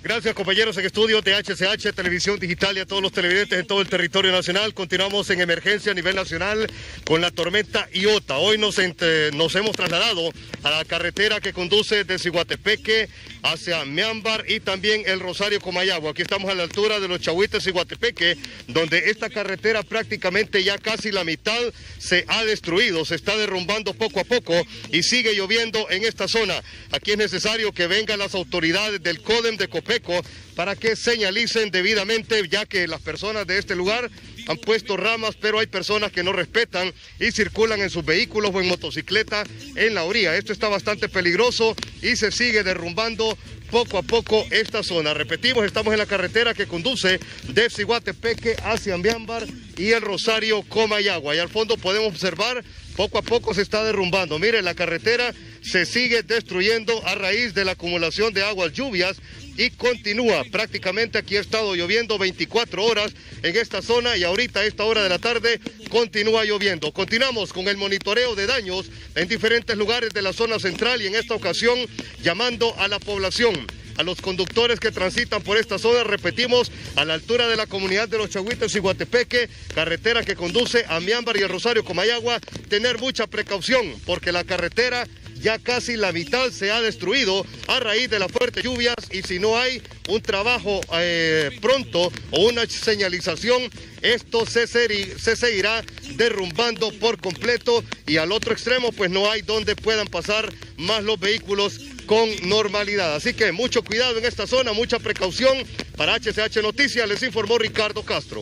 Gracias, compañeros en estudio de HCH, Televisión Digital y a todos los televidentes en todo el territorio nacional. Continuamos en emergencia a nivel nacional con la tormenta Iota. Hoy nos hemos trasladado a la carretera que conduce de Ciguatepeque hacia Miámbar y también el Rosario Comayagua. Aquí estamos a la altura de los Chahuites Ciguatepeque, donde esta carretera prácticamente ya casi la mitad se ha destruido, se está derrumbando poco a poco y sigue lloviendo en esta zona. Aquí es necesario que vengan las autoridades del CODEM de Copeco para que señalicen debidamente, ya que las personas de este lugar han puesto ramas, pero hay personas que no respetan y circulan en sus vehículos o en motocicleta en la orilla. Esto está bastante peligroso y se sigue derrumbando poco a poco esta zona. Repetimos, estamos en la carretera que conduce de Ciguatepeque hacia Miámbar y el Rosario Comayagua. Y al fondo podemos observar, poco a poco se está derrumbando. Mire, la carretera se sigue destruyendo a raíz de la acumulación de aguas lluvias y continúa. Prácticamente aquí ha estado lloviendo 24 horas en esta zona y ahorita a esta hora de la tarde continúa lloviendo. Continuamos con el monitoreo de daños en diferentes lugares de la zona central y en esta ocasión llamando a la población, a los conductores que transitan por esta zona. Repetimos, a la altura de la comunidad de los Chahuites y Ciguatepeque, carretera que conduce a Miámbar y el Rosario Comayagua, tener mucha precaución porque la carretera ya casi la mitad se ha destruido a raíz de las fuertes lluvias y si no hay un trabajo pronto o una señalización, esto se seguirá derrumbando por completo y al otro extremo pues no hay donde puedan pasar más los vehículos con normalidad. Así que mucho cuidado en esta zona, mucha precaución. Para HCH Noticias les informó Ricardo Castro.